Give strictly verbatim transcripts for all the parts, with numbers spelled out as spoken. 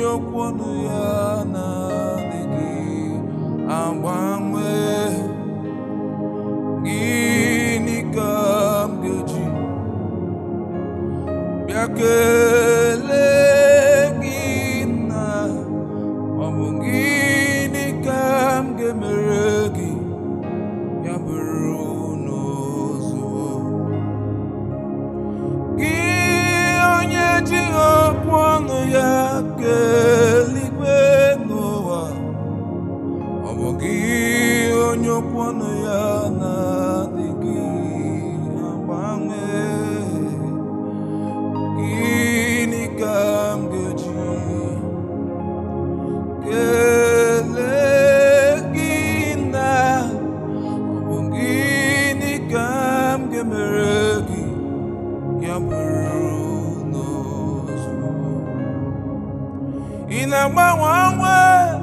kwonu ya na-adịghị agbanwe. Gịnị ka m ga-eji bịa kelee gị nna? Ọ bụ gịnị ka m ga-emere gị ya bụrụ n'ozugbo? Gị onye ji okwu ọnụ ya keligwe n'ụwa, ọ bụ gị onye okwu ọnụ ya na-adịghị agbanwe. Gịnị ka m ga-eji kelee gị nna? Ọ bụ gịnị ka m ga-emere gị ya bụrụ n'ozugbo? Ị na-agbanwe agbanwe,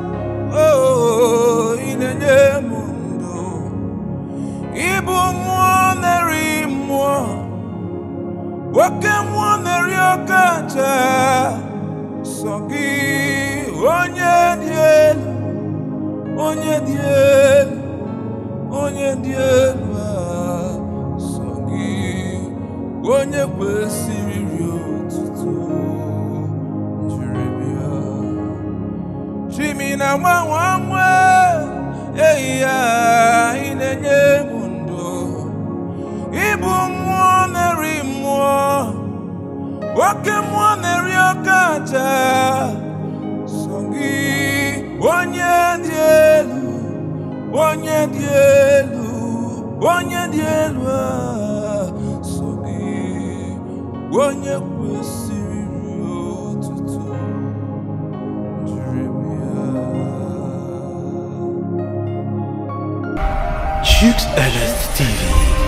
oh, ị na-enye m ndụ. Ị bụ mmụọ na-eri mmụọ, oke mmụọ na-eri oke aja. Sọ gị onye dị elu, onye dị elu, onye dị elu a. Sọ gị onye kwesịrị iri otuto jiri bịa. Chimi na-agbanwe agbanwe, ehi ya, ị na-enye m ndụ. Ị bụ mmụọ na-eri mmụọ, oke mmụọ na-eri oke aja. Sọ gị onye dị elu, onye dị elu, onye dị elu a. Sọ gị onye kwesịrị iri otuto jiri bịa. Jukes Ellis T V.